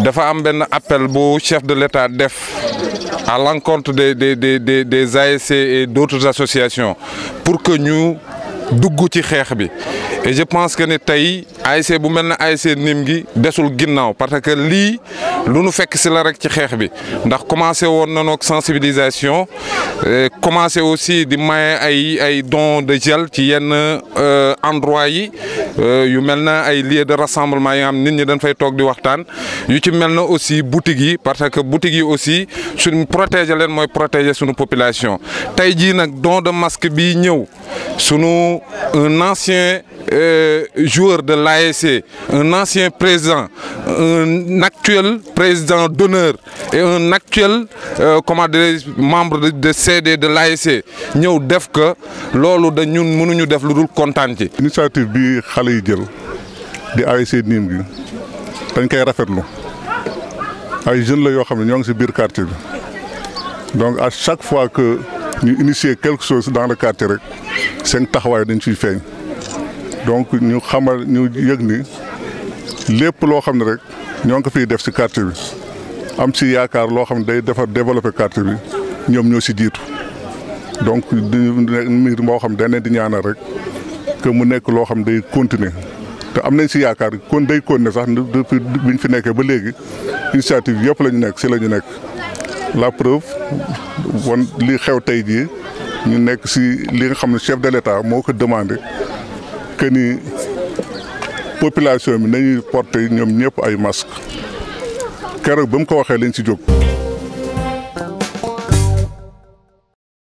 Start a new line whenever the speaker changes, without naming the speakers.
dafa am benn appel bu chef de l'État def à l'encontre des ASC et d'autres associations pour que ñu dugg ci xeex bi et je pense que ne tey ASC bu mel ne ASC Nim gi desul ginnaaw parce que lii lu nu fekk si la rek ci xeex bi ndax commencé woon nañoo ak sensibilisation commencé aussi di maye ay dons de gel ci yenn endroit yi yu mel na ay lieux de rassemblement yi nga xam nit ñi dañ fay toog di waxtaan yu ci mel na aussi boutiques yi parce que boutiques yi aussi suñu protéger leen mooy protéger suñu population tey jii nag don de masque bi ñëw sunu un ancien joueur de l'ASC, un ancien président, un actuel président d'honneur et un actuel membre de CD de l'ASC ñëw def que loolu da ñun mënuñu def lu dul kontaan ci.
Initiative bi xale yi jël di ASC Nim gi dañ koy rafetlu ay jeunes la yoo xam ne ñoo ngi ci biir quartier bi donc à chaque fois que ñu initier quelque chose dans le quartier rek seen taxawaay dañ ciy feeñ. donc ñu xamal ñu yëg ni lépp loo xam ne rek ñoo ngi ko fiy def ci quartier bi am ci yaakaar loo xam ne day defar développer quartier bi ñoom ñoo ci jiitu donc di mbir moo xam dañ leen di ñaanal rek que mu nekk loo xam day continuer te am nañ ci yaakaar kon day continuer sax depuis biñ fi nekkee ba léegi initiative yëpp la ñu nekk ci la ñu nekk la preuve won li xew tey jii ñu nekk ci li nga xam ne chef de l'État moo ko demandé. que ni population bi nañuy porter ñoom ñëpp ay masques keroog ba mu ko waxee lañ ci jóg.